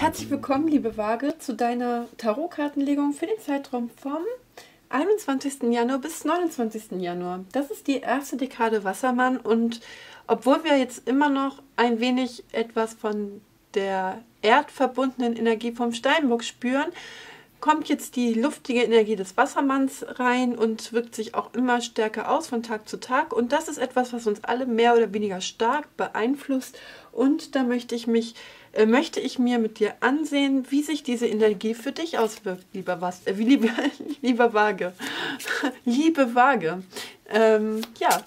Herzlich willkommen, liebe Waage, zu deiner Tarotkartenlegung für den Zeitraum vom 21. Januar bis 29. Januar. Das ist die erste Dekade Wassermann und obwohl wir jetzt immer noch ein wenig etwas von der erdverbundenen Energie vom Steinbock spüren, kommt jetzt die luftige Energie des Wassermanns rein und wirkt sich auch immer stärker aus von Tag zu Tag. Und das ist etwas, was uns alle mehr oder weniger stark beeinflusst. Und da möchte ich mir mit dir ansehen, wie sich diese Energie für dich auswirkt, lieber Waage. Liebe Waage. Ja.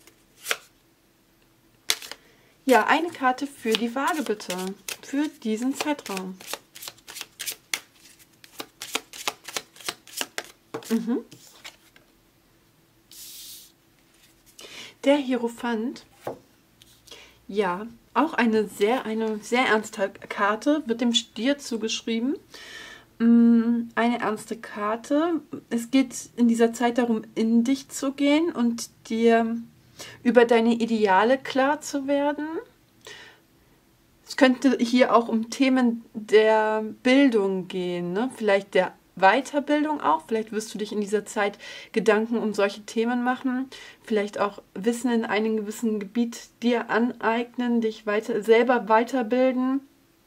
Ja, eine Karte für die Waage bitte. Für diesen Zeitraum. Der Hierophant, ja, auch eine sehr ernste Karte, wird dem Stier zugeschrieben. Eine ernste Karte. Es geht in dieser Zeit darum, in dich zu gehen und dir über deine Ideale klar zu werden. Es könnte hier auch um Themen der Bildung gehen, ne? Vielleicht der Weiterbildung auch. Vielleicht wirst du dich in dieser Zeit Gedanken um solche Themen machen. Vielleicht auch Wissen in einem gewissen Gebiet dir aneignen, dich selber weiterbilden.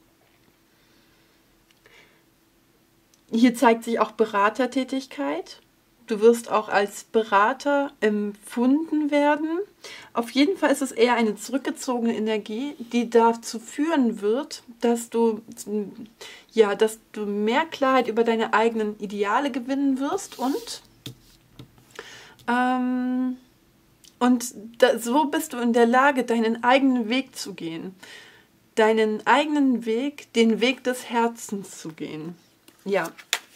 Hier zeigt sich auch Beratertätigkeit. Du wirst auch als Berater empfunden werden. Auf jeden Fall ist es eher eine zurückgezogene Energie, die dazu führen wird, dass du mehr Klarheit über deine eigenen Ideale gewinnen wirst so bist du in der Lage, deinen eigenen Weg zu gehen. Deinen eigenen Weg, den Weg des Herzens zu gehen. Ja.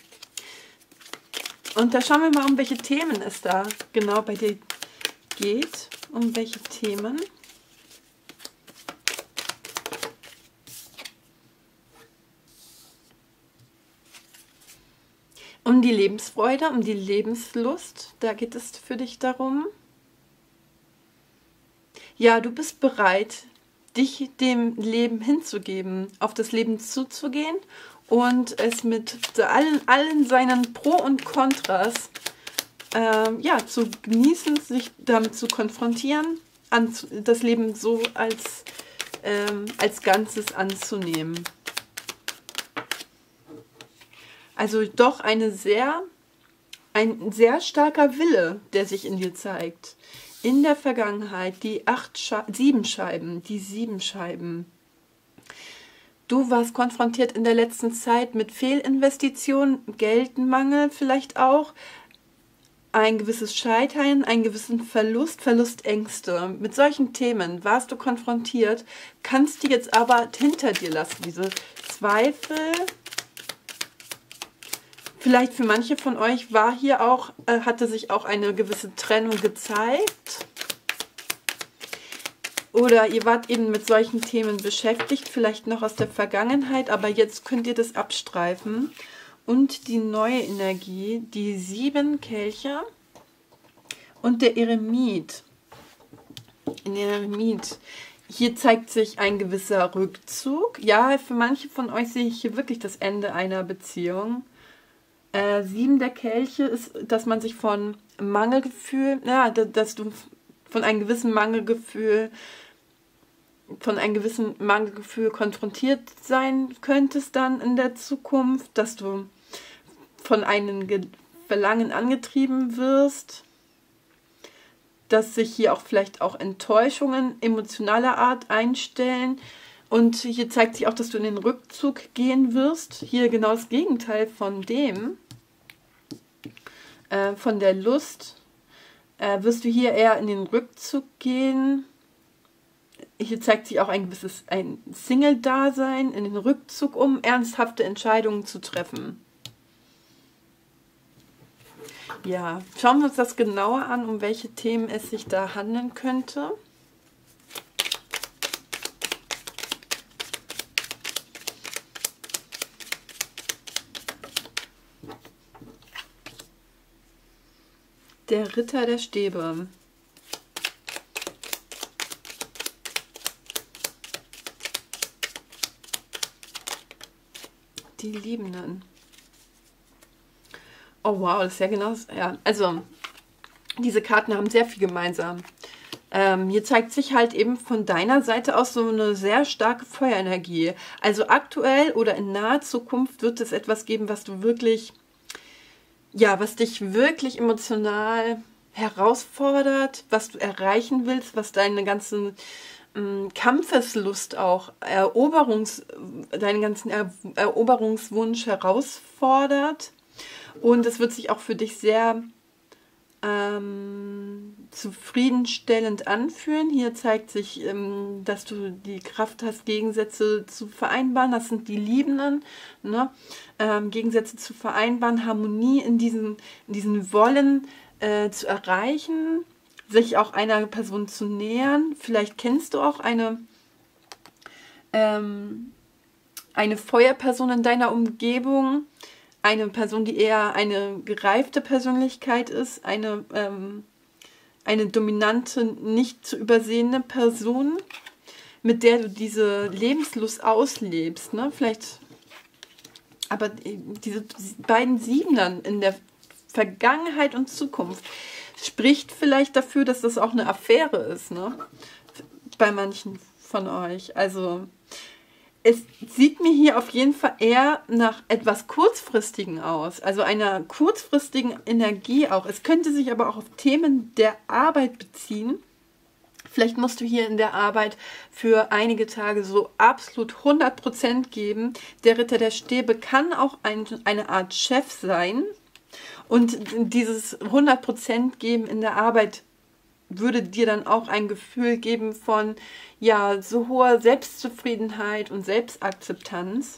Und da schauen wir mal, um welche Themen es da genau bei dir geht. Um welche Themen. Um die Lebensfreude, um die Lebenslust. Da geht es für dich darum. Ja, du bist bereit, dich dem Leben hinzugeben, auf das Leben zuzugehen und es mit allen seinen Pro und Kontras zu genießen, sich damit zu konfrontieren, das Leben so als Ganzes anzunehmen. Also doch ein sehr starker Wille, der sich in dir zeigt. In der Vergangenheit die 7 Scheiben. Du warst konfrontiert in der letzten Zeit mit Fehlinvestitionen, Geldmangel vielleicht auch, ein gewisses Scheitern, einen gewissen Verlustängste. Mit solchen Themen warst du konfrontiert, kannst die jetzt aber hinter dir lassen, diese Zweifel. Vielleicht für manche von euch hatte sich auch eine gewisse Trennung gezeigt. Oder ihr wart eben mit solchen Themen beschäftigt, vielleicht noch aus der Vergangenheit, aber jetzt könnt ihr das abstreifen. Und die neue Energie, die 7 Kelche und der Eremit. Hier zeigt sich ein gewisser Rückzug. Ja, für manche von euch sehe ich hier wirklich das Ende einer Beziehung. 7 der Kelche ist, dass man sich von Mangelgefühl, dass du von einem gewissen Mangelgefühl konfrontiert sein könntest dann in der Zukunft, dass du von einem Verlangen angetrieben wirst, dass sich hier auch vielleicht auch Enttäuschungen emotionaler Art einstellen. Und hier zeigt sich auch, dass du in den Rückzug gehen wirst. Hier genau das Gegenteil von dem, von der Lust, wirst du hier eher in den Rückzug gehen. Hier zeigt sich auch ein Single-Dasein, in den Rückzug, um ernsthafte Entscheidungen zu treffen. Ja, schauen wir uns das genauer an, um welche Themen es sich da handeln könnte. Der Ritter der Stäbe. die Liebenden. Oh wow, das ist ja genau, ja, also diese Karten haben sehr viel gemeinsam. Hier zeigt sich halt eben von deiner Seite aus so eine sehr starke Feuerenergie. Also aktuell oder in naher Zukunft wird es etwas geben, was du wirklich, ja, was dich wirklich emotional herausfordert, was du erreichen willst, was deine ganze Kampfeslust auch, deinen ganzen Eroberungswunsch herausfordert. Und es wird sich auch für dich sehr zufriedenstellend anfühlen. Hier zeigt sich, dass du die Kraft hast, Gegensätze zu vereinbaren. Das sind die Liebenden, ne? Gegensätze zu vereinbaren, Harmonie in diesen Wollen zu erreichen, sich auch einer Person zu nähern. Vielleicht kennst du auch eine Feuerperson in deiner Umgebung, eine Person, die eher eine gereifte Persönlichkeit ist, eine dominante, nicht zu übersehende Person, mit der du diese Lebenslust auslebst. Ne? Vielleicht, aber diese beiden Siebenern in der Vergangenheit und Zukunft spricht vielleicht dafür, dass das auch eine Affäre ist, ne? Bei manchen von euch. Also es sieht mir hier auf jeden Fall eher nach etwas Kurzfristigen aus, also einer kurzfristigen Energie auch. Es könnte sich aber auch auf Themen der Arbeit beziehen. Vielleicht musst du hier in der Arbeit für einige Tage so absolut 100% geben. Der Ritter der Stäbe kann auch eine Art Chef sein. Und dieses 100% geben in der Arbeit würde dir dann auch ein Gefühl geben von, ja, so hoher Selbstzufriedenheit und Selbstakzeptanz.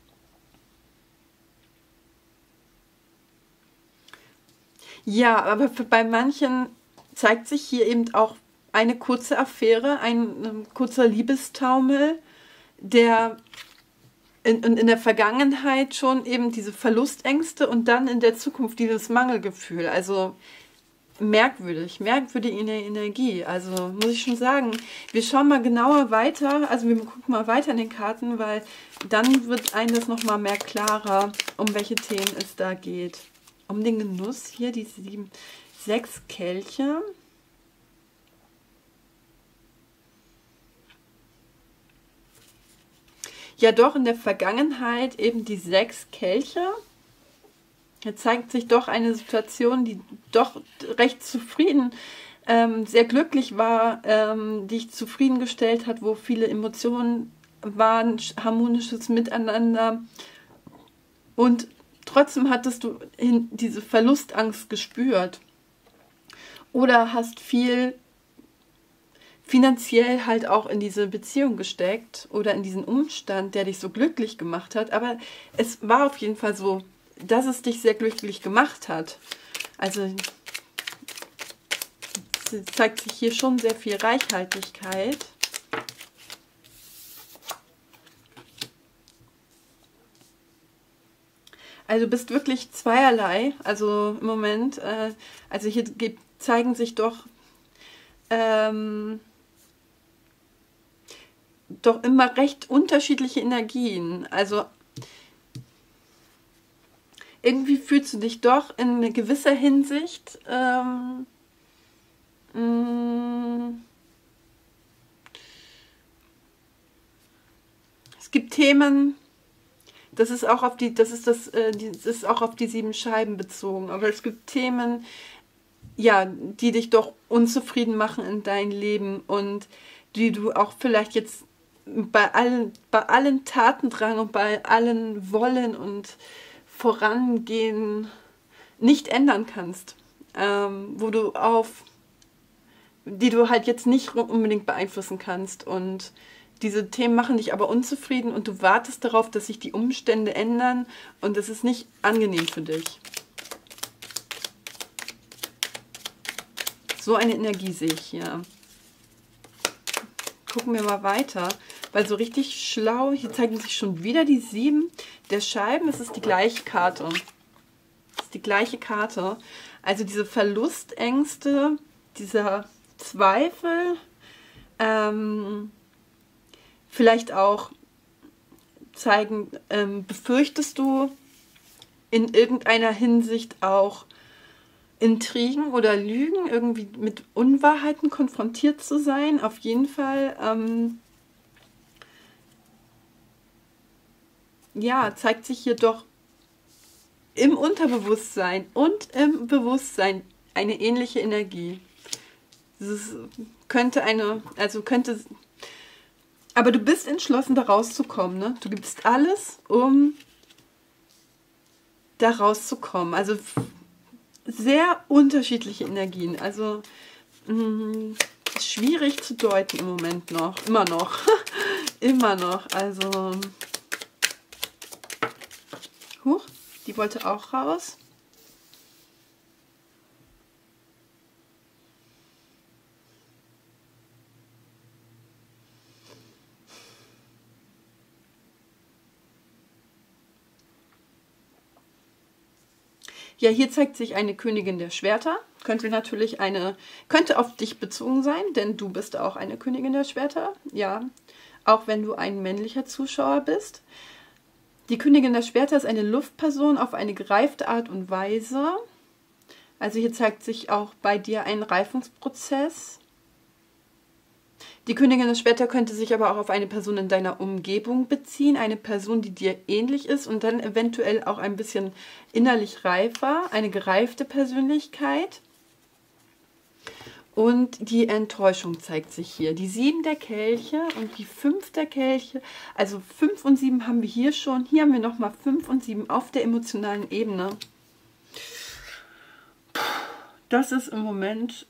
Ja, aber bei manchen zeigt sich hier eben auch eine kurze Affäre, ein kurzer Liebestaumel, der in der Vergangenheit schon eben diese Verlustängste und dann in der Zukunft dieses Mangelgefühl. Also merkwürdige Energie. Also muss ich schon sagen, wir schauen mal genauer weiter, also wir gucken mal weiter in den Karten, weil dann wird einem das nochmal mehr klarer, um welche Themen es da geht. Um den Genuss, hier die 6 Kelche. Ja, doch in der Vergangenheit eben die 6 Kelche. Hier zeigt sich doch eine Situation, die doch recht zufrieden, sehr glücklich war, die dich zufriedengestellt hat, wo viele Emotionen waren, harmonisches Miteinander. Und trotzdem hattest du diese Verlustangst gespürt. Oder hast viel finanziell halt auch in diese Beziehung gesteckt oder in diesen Umstand, der dich so glücklich gemacht hat. Aber es war auf jeden Fall so, dass es dich sehr glücklich gemacht hat. Also zeigt sich hier schon sehr viel Reichhaltigkeit. Also du bist wirklich zweierlei, also im Moment, also hier zeigen sich doch immer recht unterschiedliche Energien. Also irgendwie fühlst du dich doch in gewisser Hinsicht es gibt Themen, das ist auch auf das ist auch auf die 7 Scheiben bezogen, aber es gibt Themen, ja, die dich doch unzufrieden machen in dein Leben und die du auch vielleicht jetzt bei allen Tatendrang und bei allen Wollen und Vorangehen nicht ändern kannst, die du halt jetzt nicht unbedingt beeinflussen kannst. Und diese Themen machen dich aber unzufrieden und du wartest darauf, dass sich die Umstände ändern und das ist nicht angenehm für dich. So eine Energie sehe ich hier. Gucken wir mal weiter, weil so richtig schlau, hier zeigen sich schon wieder die 7 der Scheiben. Es ist die gleiche Karte. Es ist die gleiche Karte. Also diese Verlustängste, dieser Zweifel, vielleicht auch zeigen, befürchtest du in irgendeiner Hinsicht auch Intrigen oder Lügen, irgendwie mit Unwahrheiten konfrontiert zu sein? Auf jeden Fall, ja, zeigt sich hier doch im Unterbewusstsein und im Bewusstsein eine ähnliche Energie. Das könnte aber du bist entschlossen, da rauszukommen, ne? Du gibst alles, um da rauszukommen. Also sehr unterschiedliche Energien. Also schwierig zu deuten im Moment noch. Immer noch. Immer noch. Also huch, die wollte auch raus. Ja, hier zeigt sich eine Königin der Schwerter. Könnte auf dich bezogen sein, denn du bist auch eine Königin der Schwerter. Ja, auch wenn du ein männlicher Zuschauer bist. Die Königin der Schwerter ist eine Luftperson auf eine gereifte Art und Weise. Also hier zeigt sich auch bei dir ein Reifungsprozess. Die Königin der Schwerter könnte sich aber auch auf eine Person in deiner Umgebung beziehen, eine Person, die dir ähnlich ist und dann eventuell auch ein bisschen innerlich reifer, eine gereifte Persönlichkeit. Und die Enttäuschung zeigt sich hier. Die 7 der Kelche und die 5 der Kelche, also 5 und 7 haben wir hier schon. Hier haben wir nochmal 5 und 7 auf der emotionalen Ebene. Das ist im Moment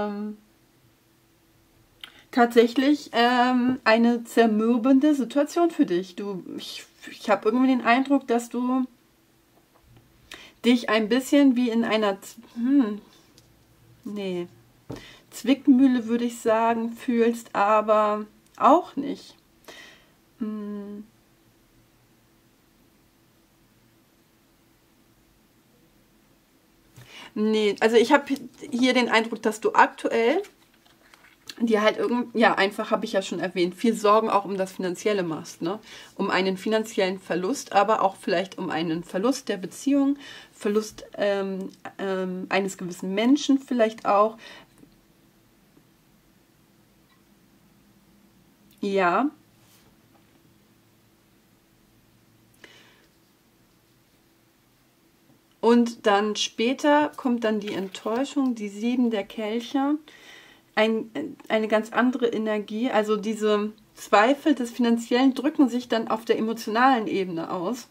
tatsächlich eine zermürbende Situation für dich. Ich habe irgendwie den Eindruck, dass du dich ein bisschen wie in einer Zwickmühle, würde ich sagen, fühlst, aber auch nicht. Nee, also ich habe hier den Eindruck, dass du aktuell die halt einfach, habe ich ja schon erwähnt, viel Sorgen auch um das Finanzielle machst, ne? Um einen finanziellen Verlust, aber auch vielleicht um einen Verlust der Beziehung, Verlust eines gewissen Menschen vielleicht auch. Ja. Und dann später kommt dann die Enttäuschung, die 7 der Kelche. Eine ganz andere Energie. Also diese Zweifel des Finanziellen drücken sich dann auf der emotionalen Ebene aus.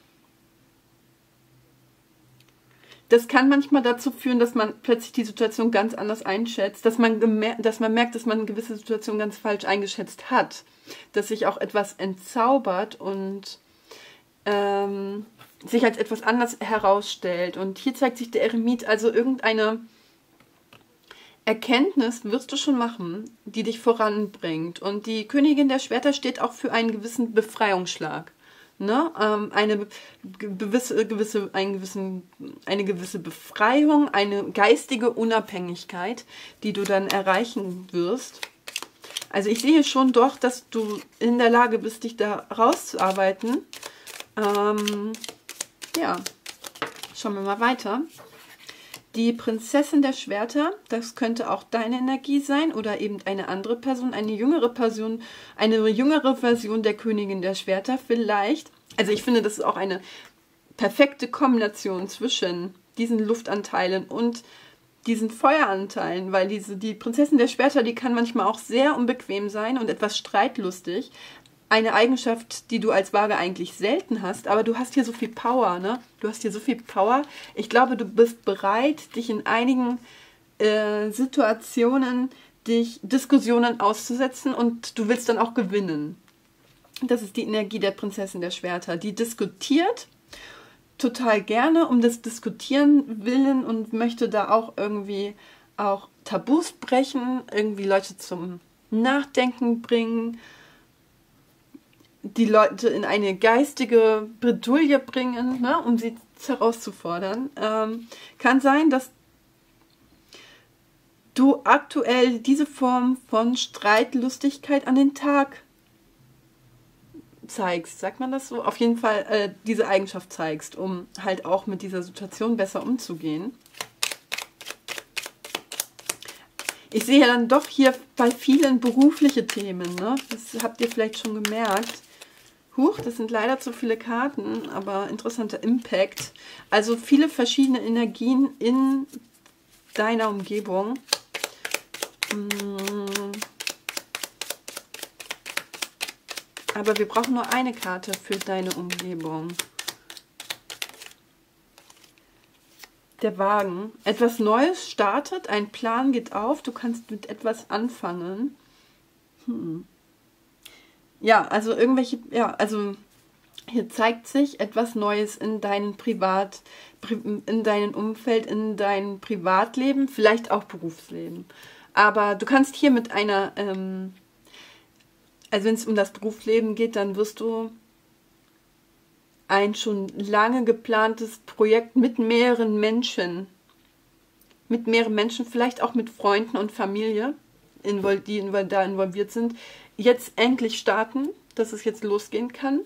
Das kann manchmal dazu führen, dass man plötzlich die Situation ganz anders einschätzt, dass man merkt, dass man eine gewisse Situation ganz falsch eingeschätzt hat, dass sich auch etwas entzaubert und sich als etwas anders herausstellt. Und hier zeigt sich der Eremit, also irgendeine Erkenntnis wirst du schon machen, die dich voranbringt. Und die Königin der Schwerter steht auch für einen gewissen Befreiungsschlag. Ne? Eine gewisse Befreiung, eine geistige Unabhängigkeit, die du dann erreichen wirst. Also ich sehe schon doch, dass du in der Lage bist, dich da rauszuarbeiten. Ja, schauen wir mal weiter. Die Prinzessin der Schwerter, das könnte auch deine Energie sein oder eben eine andere Person, eine jüngere Version der Königin der Schwerter vielleicht. Also ich finde, das ist auch eine perfekte Kombination zwischen diesen Luftanteilen und diesen Feueranteilen, weil die Prinzessin der Schwerter, die kann manchmal auch sehr unbequem sein und etwas streitlustig. Eine Eigenschaft, die du als Waage eigentlich selten hast, aber du hast hier so viel Power, ne? Du hast hier so viel Power. Ich glaube, du bist bereit, dich in einigen Situationen, Diskussionen auszusetzen und du willst dann auch gewinnen. Das ist die Energie der Prinzessin der Schwerter. Die diskutiert total gerne um des Diskutieren willen und möchte da auch irgendwie auch Tabus brechen, irgendwie Leute zum Nachdenken bringen, die Leute in eine geistige Bredouille bringen, ne, um sie herauszufordern. Kann sein, dass du aktuell diese Form von Streitlustigkeit an den Tag zeigst, sagt man das so? Auf jeden Fall diese Eigenschaft zeigst, um halt auch mit dieser Situation besser umzugehen. Ich sehe ja dann doch hier bei vielen berufliche Themen, ne? Das habt ihr vielleicht schon gemerkt. Huch, das sind leider zu viele Karten, aber interessanter Impact. Also viele verschiedene Energien in deiner Umgebung. Aber wir brauchen nur eine Karte für deine Umgebung. Der Wagen. Etwas Neues startet, ein Plan geht auf, du kannst mit etwas anfangen. Ja, also irgendwelche, ja, also hier zeigt sich etwas Neues in deinem in deinem Umfeld, in deinem Privatleben, vielleicht auch Berufsleben. Aber du kannst hier mit einer, also wenn es um das Berufsleben geht, dann wirst du ein schon lange geplantes Projekt mit mehreren Menschen, vielleicht auch mit Freunden und Familie, die da involviert sind, jetzt endlich starten, dass es jetzt losgehen kann.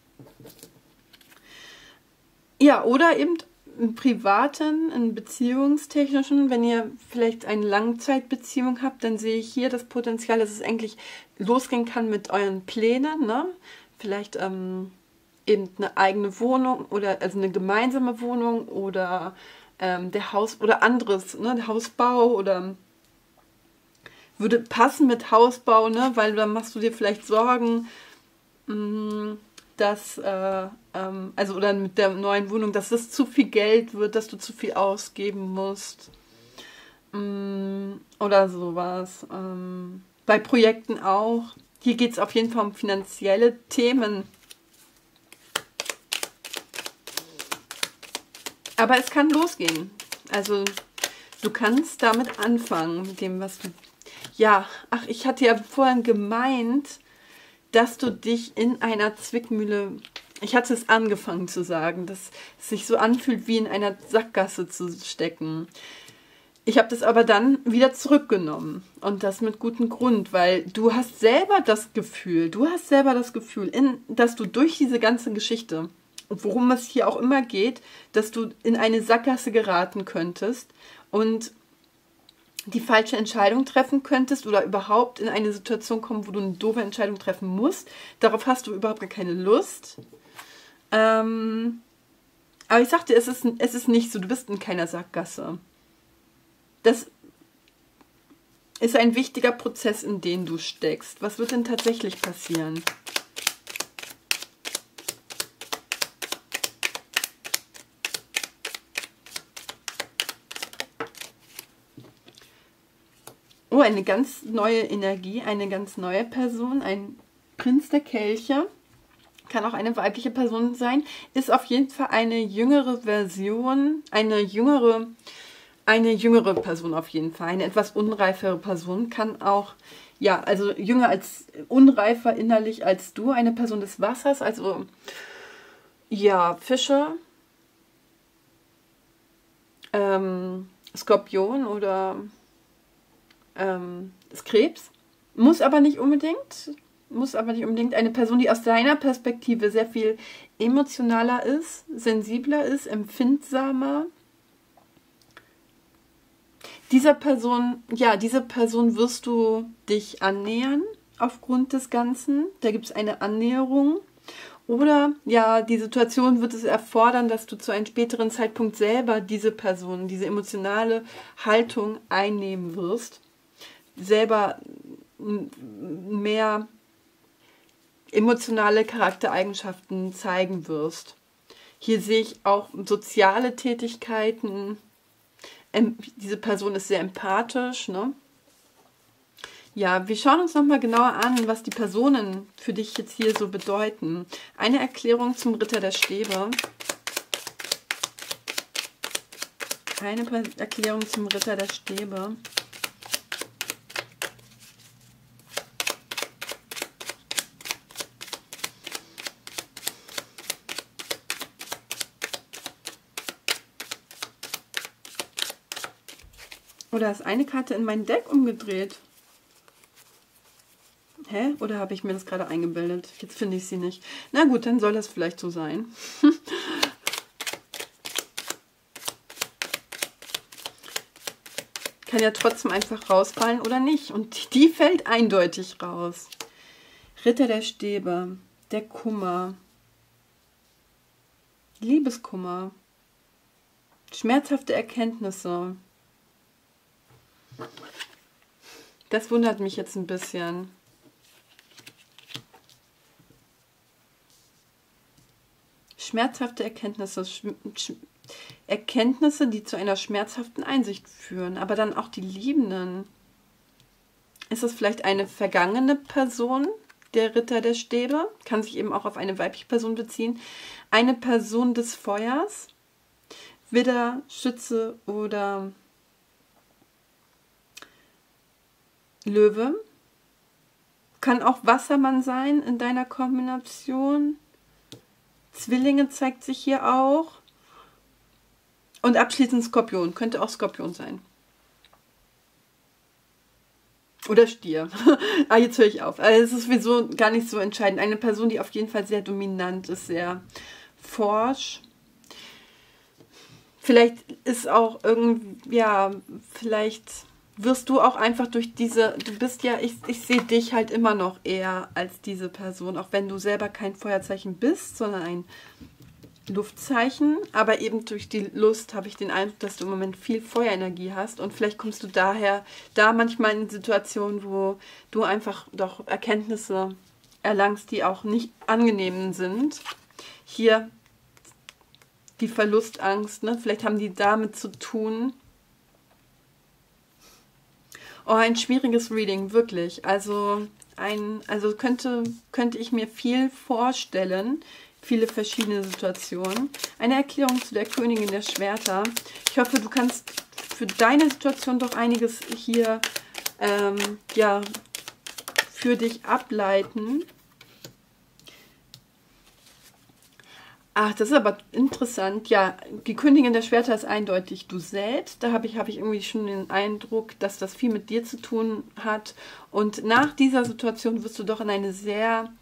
Ja, oder eben im Privaten, im Beziehungstechnischen, wenn ihr vielleicht eine Langzeitbeziehung habt, dann sehe ich hier das Potenzial, dass es endlich losgehen kann mit euren Plänen, ne? Vielleicht eben eine eigene Wohnung oder also eine gemeinsame Wohnung oder der Haus oder anderes, ne? Der Hausbau oder würde passen mit Hausbau, ne? Weil dann machst du dir vielleicht Sorgen, dass, also oder mit der neuen Wohnung, dass das zu viel Geld wird, dass du zu viel ausgeben musst. Oder sowas. Bei Projekten auch. Hier geht es auf jeden Fall um finanzielle Themen. Aber es kann losgehen. Also du kannst damit anfangen, mit dem, was du... Ja, ach, ich hatte ja vorhin gemeint, dass du dich in einer Zwickmühle... Ich hatte es angefangen zu sagen, dass es sich so anfühlt, wie in einer Sackgasse zu stecken. Ich habe das aber dann wieder zurückgenommen. Und das mit gutem Grund, weil du hast selber das Gefühl, dass du durch diese ganze Geschichte... worum es hier auch immer geht, dass du in eine Sackgasse geraten könntest und die falsche Entscheidung treffen könntest oder überhaupt in eine Situation kommen, wo du eine doofe Entscheidung treffen musst. Darauf hast du überhaupt gar keine Lust. Aber ich sagte, es ist nicht so, du bist in keiner Sackgasse. Das ist ein wichtiger Prozess, in den du steckst. Was wird denn tatsächlich passieren? Oh, eine ganz neue Energie, eine ganz neue Person, ein Prinz der Kelche, kann auch eine weibliche Person sein, ist auf jeden Fall eine jüngere Version, eine jüngere Person auf jeden Fall, eine etwas unreifere Person, kann auch, ja, also jünger als, unreifer innerlich als du, eine Person des Wassers, also, ja, Fische, Skorpion oder ist Krebs. Muss aber nicht unbedingt eine Person, die aus deiner Perspektive sehr viel emotionaler ist, sensibler ist, empfindsamer. Dieser Person wirst du dich annähern aufgrund des Ganzen. Da gibt es eine Annäherung. Oder ja, die Situation wird es erfordern, dass du zu einem späteren Zeitpunkt selber diese Person, diese emotionale Haltung einnehmen wirst. Selber mehr emotionale Charaktereigenschaften zeigen wirst. Hier sehe ich auch soziale Tätigkeiten. Diese Person ist sehr empathisch, ne? Ja, wir schauen uns nochmal genauer an, was die Personen für dich jetzt hier so bedeuten. Eine Erklärung zum Ritter der Stäbe. Eine Erklärung zum Ritter der Stäbe. Oder ist eine Karte in mein Deck umgedreht? Hä? Oder habe ich mir das gerade eingebildet? Jetzt finde ich sie nicht. Na gut, dann soll das vielleicht so sein. Kann ja trotzdem einfach rausfallen oder nicht. Und die fällt eindeutig raus. Ritter der Stäbe. Der Kummer. Liebeskummer. Schmerzhafte Erkenntnisse. Das wundert mich jetzt ein bisschen. Schmerzhafte Erkenntnisse. Erkenntnisse, die zu einer schmerzhaften Einsicht führen. Aber dann auch die Liebenden. Ist es vielleicht eine vergangene Person, der Ritter der Stäbe? Kann sich eben auch auf eine weibliche Person beziehen. Eine Person des Feuers. Widder, Schütze oder Löwe. Kann auch Wassermann sein in deiner Kombination. Zwillinge zeigt sich hier auch. Und abschließend Skorpion. Könnte auch Skorpion sein. Oder Stier. Ah, jetzt höre ich auf. Also es ist sowieso gar nicht so entscheidend. Eine Person, die auf jeden Fall sehr dominant ist, sehr forsch. Vielleicht ist auch irgendwie, ja, vielleicht wirst du auch einfach durch diese, du bist ja, ich sehe dich halt immer noch eher als diese Person, auch wenn du selber kein Feuerzeichen bist, sondern ein Luftzeichen, aber eben durch die Lust habe ich den Eindruck, dass du im Moment viel Feuerenergie hast und vielleicht kommst du daher da manchmal in Situationen, wo du einfach doch Erkenntnisse erlangst, die auch nicht angenehm sind. Hier die Verlustangst, ne? Vielleicht haben die damit zu tun. Oh, ein schwieriges Reading, wirklich. Also könnte ich mir viel vorstellen, viele verschiedene Situationen. Eine Erklärung zu der Königin der Schwerter. Ich hoffe, du kannst für deine Situation doch einiges hier ja, für dich ableiten. Ach, das ist aber interessant. Ja, die Königin der Schwerter ist eindeutig du selbst. Da habe ich irgendwie schon den Eindruck, dass das viel mit dir zu tun hat. Und nach dieser Situation wirst du doch in eine sehr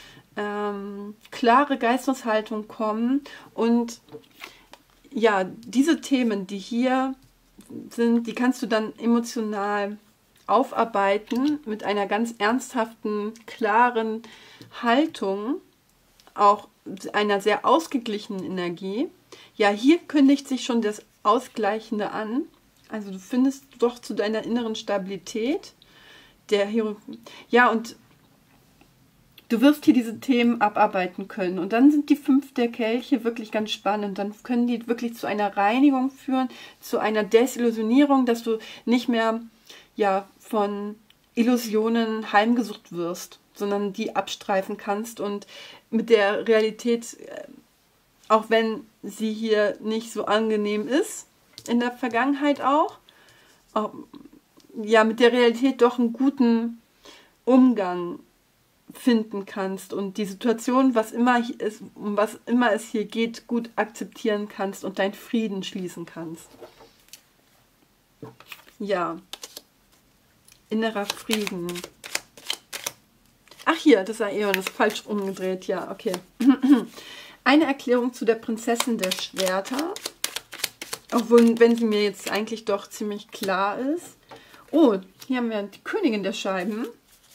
klare Geisteshaltung kommen. Und ja, diese Themen, die hier sind, die kannst du dann emotional aufarbeiten mit einer ganz ernsthaften, klaren Haltung, auch einer sehr ausgeglichenen Energie. Ja, hier kündigt sich schon das Ausgleichende an. Also du findest doch zu deiner inneren Stabilität. Ja, und du wirst hier diese Themen abarbeiten können. Und dann sind die 5 der Kelche wirklich ganz spannend. Dann können die wirklich zu einer Reinigung führen, zu einer Desillusionierung, dass du nicht mehr ja, von Illusionen heimgesucht wirst, sondern die abstreifen kannst und mit der Realität, auch wenn sie hier nicht so angenehm ist, in der Vergangenheit auch, ja, mit der Realität doch einen guten Umgang finden kannst und die Situation, was immer es hier geht, gut akzeptieren kannst und deinen Frieden schließen kannst. Ja, innerer Frieden. Ach hier, das Aeon ist falsch umgedreht. Ja, okay. Eine Erklärung zu der Prinzessin der Schwerter. Obwohl, wenn sie mir jetzt eigentlich doch ziemlich klar ist. Oh, hier haben wir die Königin der Scheiben.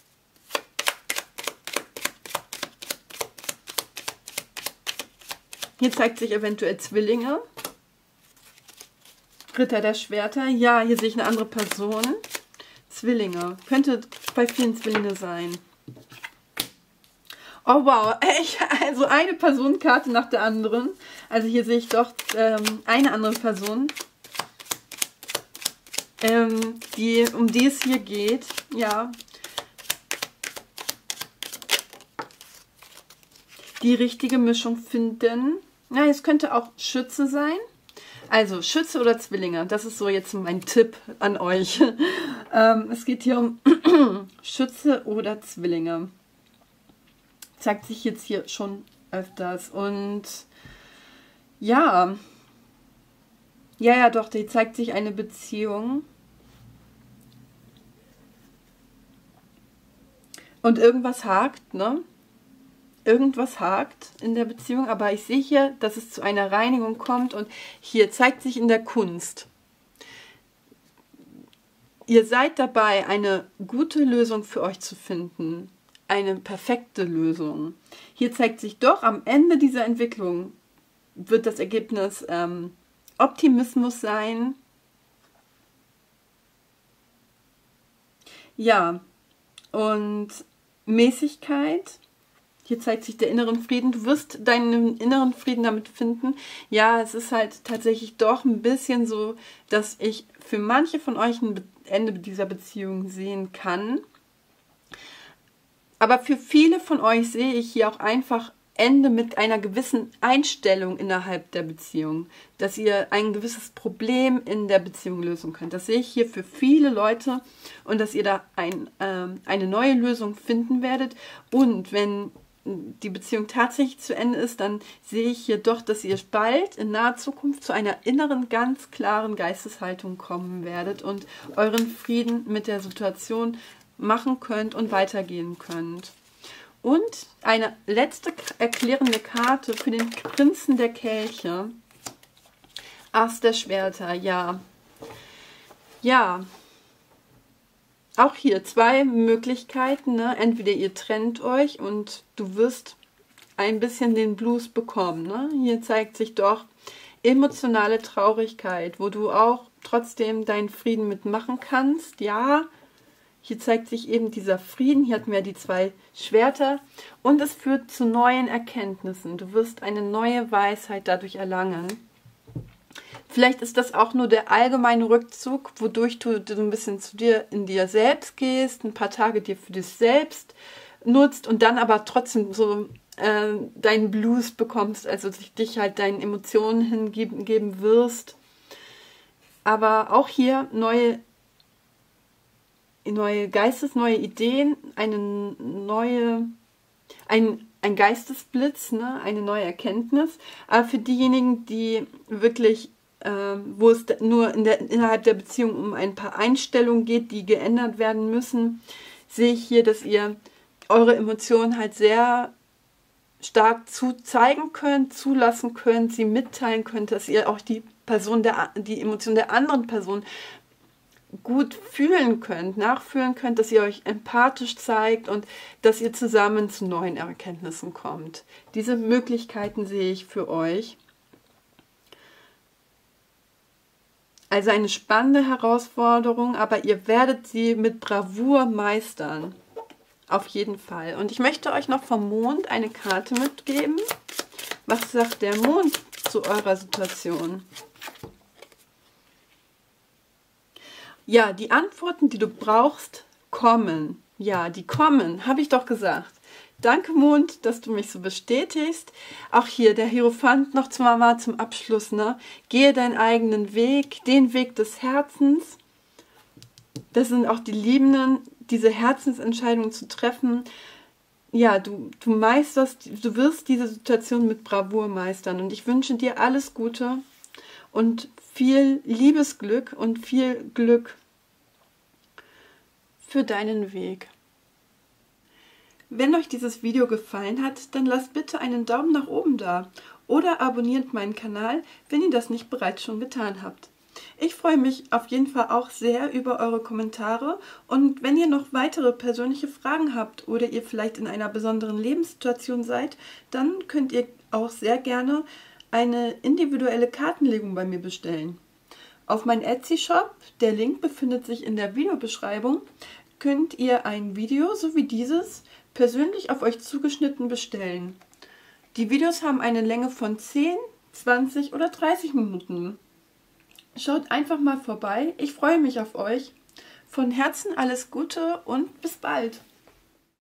Hier zeigt sich eventuell Zwillinge. Ritter der Schwerter. Ja, hier sehe ich eine andere Person. Zwillinge. Könnte bei vielen Zwillinge sein. Oh wow, also eine Personenkarte nach der anderen. Also hier sehe ich doch eine andere Person, um die es hier geht. Ja. Die richtige Mischung finden. Ja, es könnte auch Schütze sein. Also Schütze oder Zwillinge, das ist so jetzt mein Tipp an euch. Es geht hier um Schütze oder Zwillinge. Zeigt sich jetzt hier schon öfters. Und ja, doch, die zeigt sich eine Beziehung. und irgendwas hakt, ne? Irgendwas hakt in der Beziehung, aber ich sehe hier, dass es zu einer Reinigung kommt und hier zeigt sich in der Kunst. Ihr seid dabei, eine gute Lösung für euch zu finden, eine perfekte Lösung. Hier zeigt sich doch, am Ende dieser Entwicklung wird das Ergebnis Optimismus sein. Ja, und Mäßigkeit. Hier zeigt sich der innere Frieden. Du wirst deinen inneren Frieden damit finden. Ja, es ist halt tatsächlich doch ein bisschen so, dass ich für manche von euch ein Ende dieser Beziehung sehen kann. Aber für viele von euch sehe ich hier auch einfach Ende mit einer gewissen Einstellung innerhalb der Beziehung, dass ihr ein gewisses Problem in der Beziehung lösen könnt. Das sehe ich hier für viele Leute und dass ihr da eine neue Lösung finden werdet. Und wenn die Beziehung tatsächlich zu Ende ist, dann sehe ich hier doch, dass ihr bald in naher Zukunft zu einer inneren, ganz klaren Geisteshaltung kommen werdet und euren Frieden mit der Situation machen könnt und weitergehen könnt. Und eine letzte erklärende Karte für den Prinzen der Kelche. Ass der Schwerter, ja. Ja. Auch hier zwei Möglichkeiten, ne? Entweder ihr trennt euch und du wirst ein bisschen den Blues bekommen, ne? Hier zeigt sich doch emotionale Traurigkeit, wo du auch trotzdem deinen Frieden mitmachen kannst, ja. Hier zeigt sich eben dieser Frieden, hier hatten wir die zwei Schwerter und es führt zu neuen Erkenntnissen. Du wirst eine neue Weisheit dadurch erlangen. Vielleicht ist das auch nur der allgemeine Rückzug, wodurch du ein bisschen in dir selbst gehst, ein paar Tage dir für dich selbst nutzt und dann aber trotzdem so deinen Blues bekommst, also dich halt deinen Emotionen hingeben wirst. Aber auch hier neue neue Ideen, ein Geistesblitz, ne? Eine neue Erkenntnis. Aber für diejenigen, die wirklich, wo es nur innerhalb der Beziehung um ein paar Einstellungen geht, die geändert werden müssen, sehe ich hier, dass ihr eure Emotionen halt sehr stark zeigen könnt, zulassen könnt, sie mitteilen könnt, dass ihr auch die Emotion der anderen Person gut fühlen könnt, nachfühlen könnt, dass ihr euch empathisch zeigt und dass ihr zusammen zu neuen Erkenntnissen kommt. Diese Möglichkeiten sehe ich für euch. Also eine spannende Herausforderung, aber ihr werdet sie mit Bravour meistern. Auf jeden Fall. Und ich möchte euch noch vom Mond eine Karte mitgeben. Was sagt der Mond zu eurer Situation? Ja, die Antworten, die du brauchst, kommen. Ja, die kommen, habe ich doch gesagt. Danke, Mond, dass du mich so bestätigst. Auch hier der Hierophant noch zweimal zum Abschluss, ne? Gehe deinen eigenen Weg, den Weg des Herzens. Das sind auch die Liebenden, diese Herzensentscheidung zu treffen. Ja, du wirst diese Situation mit Bravour meistern. Und ich wünsche dir alles Gute und viel Liebesglück und viel Glück für deinen Weg. Wenn euch dieses Video gefallen hat, dann lasst bitte einen Daumen nach oben da oder abonniert meinen Kanal, wenn ihr das nicht bereits schon getan habt. Ich freue mich auf jeden Fall auch sehr über eure Kommentare und wenn ihr noch weitere persönliche Fragen habt oder ihr vielleicht in einer besonderen Lebenssituation seid, dann könnt ihr auch sehr gerne eine individuelle Kartenlegung bei mir bestellen. Auf meinem Etsy-Shop, der Link befindet sich in der Videobeschreibung, könnt ihr ein Video, so wie dieses, persönlich auf euch zugeschnitten bestellen. Die Videos haben eine Länge von 10, 20 oder 30 Minuten. Schaut einfach mal vorbei, ich freue mich auf euch. Von Herzen alles Gute und bis bald!